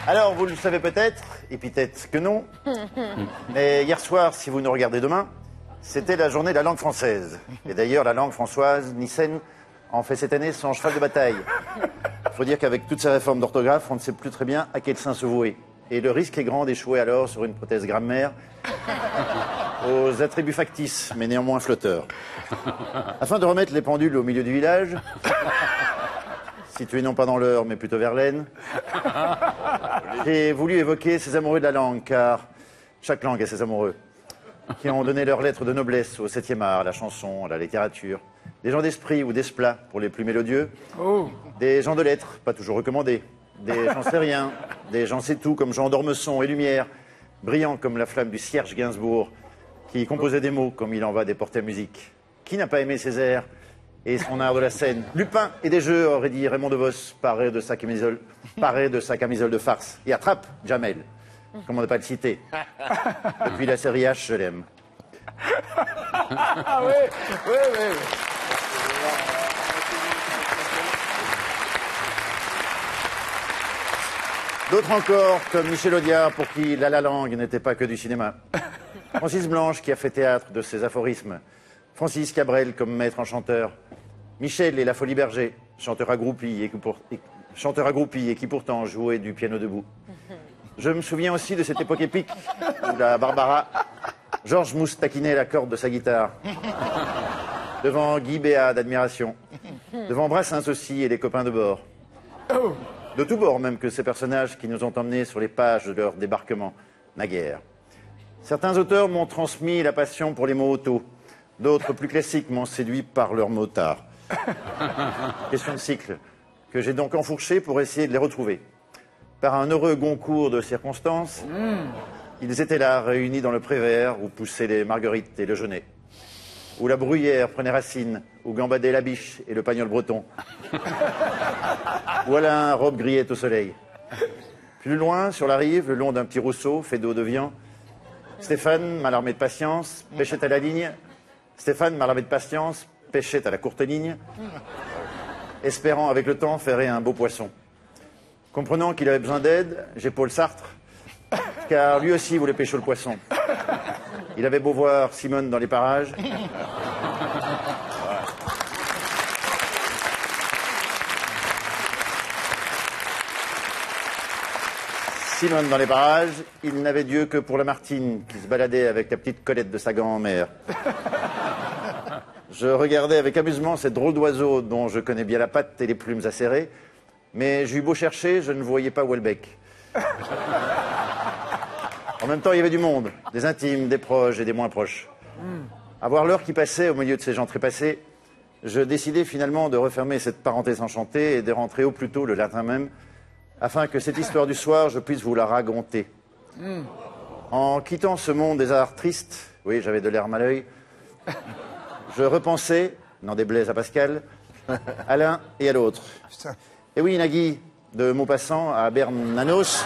Alors, vous le savez peut-être, et peut-être que non, mais hier soir, si vous nous regardez demain, c'était la journée de la langue française. Et d'ailleurs, la langue françoise, Nyssen, en fait cette année son cheval de bataille. Il faut dire qu'avec toutes ces réformes d'orthographe, on ne sait plus très bien à quel sein se vouer. Et le risque est grand d'échouer alors sur une prothèse grammaire aux attributs factices, mais néanmoins flotteurs. Afin de remettre les pendules au milieu du village, situé non pas dans l'Eure, mais plutôt vers l'Aisne, j'ai voulu évoquer ces amoureux de la langue, car chaque langue a ses amoureux, qui ont donné leurs lettres de noblesse au 7e art, à la chanson, à la littérature. Des gens d'esprit ou d'esplat, pour les plus mélodieux. Des gens de lettres, pas toujours recommandés. Des gens sériens, des gens sais-tout, comme Jean d'Ormesson et Lumière, brillants comme la flamme du Cierge Gainsbourg, qui composait des mots comme il en va des portes à musique. Qui n'a pas aimé Césaire et son art de la scène? Lupin et des jeux, aurait dit Raymond DeVos, paré de sa camisole de farce. Et attrape Jamel, comment ne pas le citer. Depuis la série H, je l'aime. Ah oui, oui, oui. D'autres encore, comme Michel Audiard, pour qui la langue n'était pas que du cinéma. Francis Blanche, qui a fait théâtre de ses aphorismes. Francis Cabrel, comme maître enchanteur. Michel et la Folie Berger, chanteur accroupi et qui pourtant jouait du piano debout. Je me souviens aussi de cette époque épique où la Barbara, Georges Mousse taquinait la corde de sa guitare. Devant Guy Béat d'admiration. Devant Brassens aussi et les copains de bord. De tous bords même que ces personnages qui nous ont emmenés sur les pages de leur débarquement, naguère. Certains auteurs m'ont transmis la passion pour les mots auto. D'autres, plus classiques, m'ont séduit par leurs motards. Question de cycle, que j'ai donc enfourché pour essayer de les retrouver. Par un heureux concours de circonstances, ils étaient là, réunis dans le Prévert, où poussaient les marguerites et le genêt. Où la bruyère prenait racine, où gambadait la biche et le pagnol breton. Où Alain robe grillait au soleil. Plus loin, sur la rive, le long d'un petit rousseau fait d'eau de viande, Stéphane, mal armé de patience, pêchait à la ligne. Stéphane, mal armé de patience, pêchait à la courte ligne, espérant avec le temps ferrer un beau poisson. Comprenant qu'il avait besoin d'aide, j'ai Paul Sartre, car lui aussi voulait pêcher le poisson. Il avait beau voir Simone dans les parages. Simone dans les parages, il n'avait Dieu que pour la Martine, qui se baladait avec la petite Colette de sa grand-mère. Je regardais avec amusement cette drôle d'oiseau dont je connais bien la patte et les plumes acérées, mais j'eus beau chercher, je ne voyais pas Houellebecq. En même temps, il y avait du monde, des intimes, des proches et des moins proches. À voir l'heure qui passait au milieu de ces gens trépassés, je décidai finalement de refermer cette parenthèse enchantée et de rentrer au plus tôt le latin même, afin que cette histoire du soir, je puisse vous la raconter. En quittant ce monde des arts tristes, oui, j'avais de l'herbe à l'œil, je repensais, n'en déplaise à Pascal, à l'un et à l'autre. Et oui, Nagui, de Maupassant à Bernanos.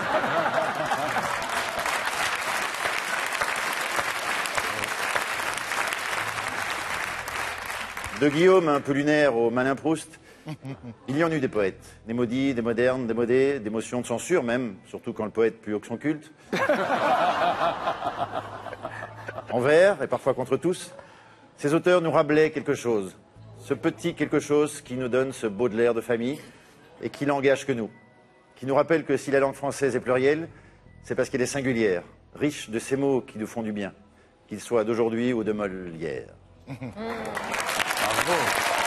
De Guillaume, un peu lunaire, au Malin Proust, il y en eut des poètes, des maudits, des modernes, des modés, des motions de censure même, surtout quand le poète put que son culte. Envers, et parfois contre tous, ces auteurs nous rappelaient quelque chose, ce petit quelque chose qui nous donne ce Baudelaire de famille et qui l'engage que nous, qui nous rappelle que si la langue française est plurielle, c'est parce qu'elle est singulière, riche de ces mots qui nous font du bien, qu'ils soient d'aujourd'hui ou de Molière. Bravo.